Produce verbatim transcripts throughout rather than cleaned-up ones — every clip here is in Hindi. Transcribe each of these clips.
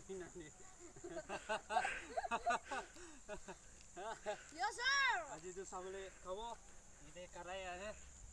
Yes sir. আজি তো চাবলে খাব ইতে কাৰাই আহে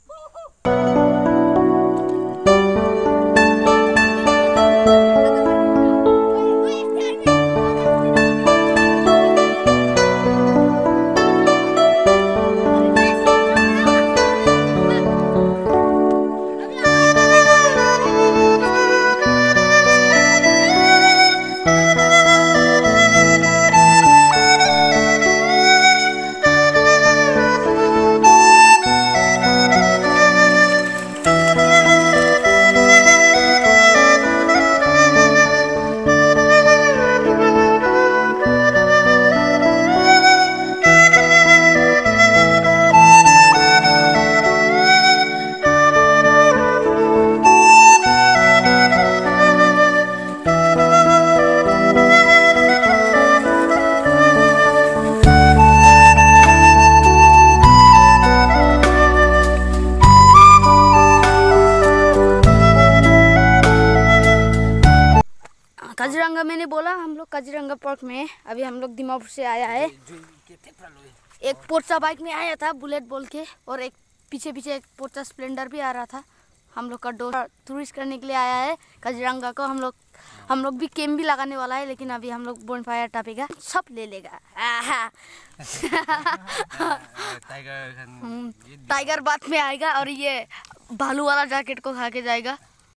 काजीरंगा मैंने बोला हम लोग काजीरंगा पार्क में अभी हम लोग दिमापुर से आया है। एक पोर्चा बाइक में आया था बुलेट बोल के और एक पीछे पीछे एक पोर्चा स्प्लेंडर भी आ रहा था। हम लोग का डोर टूरिस्ट करने के लिए आया है काजीरंगा को। हम लोग हम लोग भी कैंप भी लगाने वाला है लेकिन अभी हम लोग बोनफायर टापेगा सब ले लेगा। टाइगर टाइगर बाद में आएगा और ये भालू वाला जैकेट को खा के जाएगा।